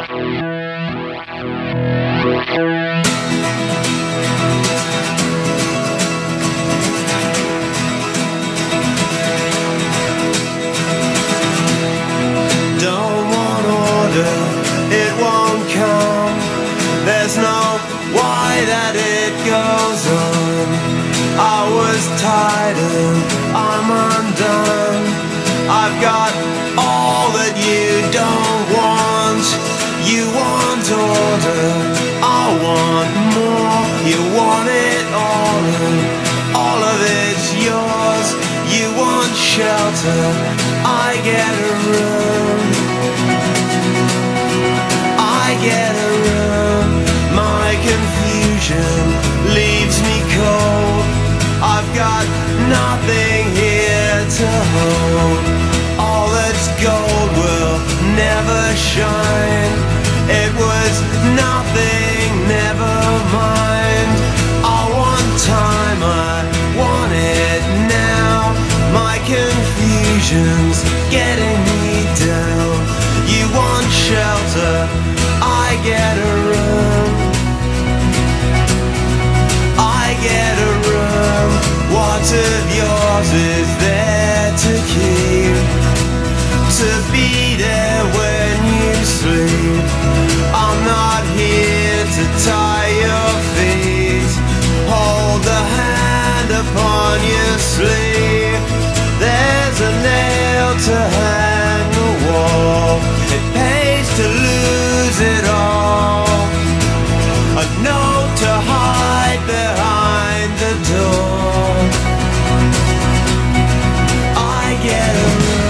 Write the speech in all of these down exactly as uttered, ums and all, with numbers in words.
Don't want order, it won't come. There's no why that it goes on. I was tired and I'm undone. I've got all that you don't want. You want order, I want more. You want it all and all of it's yours. You want shelter, I get a room. I get a room. My confusion leaves me cold. I've got nothing here to hold. All that's gold will never shine. It was nothing, never mind. I want time, I want it now. My confusion's getting me down. You want shelter, I get a room. I get a room. What of yours is there to keep? To be there when you sleep. I'm not here to tie your feet. Hold the hand upon your sleeve. There's a nail to hang the wall. It pays to lose it all. A note to hide behind the door. I get a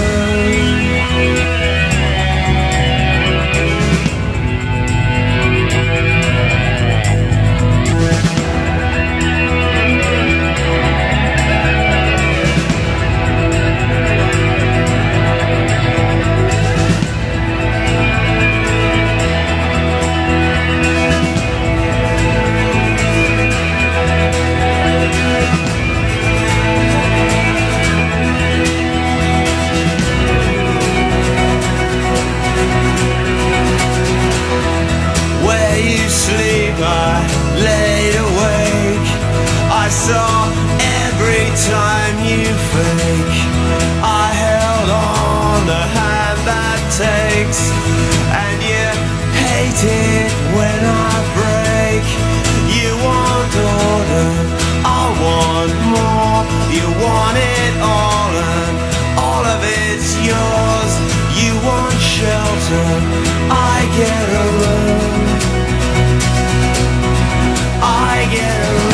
I saw every time you fake. I held on the hand that takes, and you hate it when I break. You want order, I want more. You want it all and all of it's yours. You want shelter, I get a room. I get a room.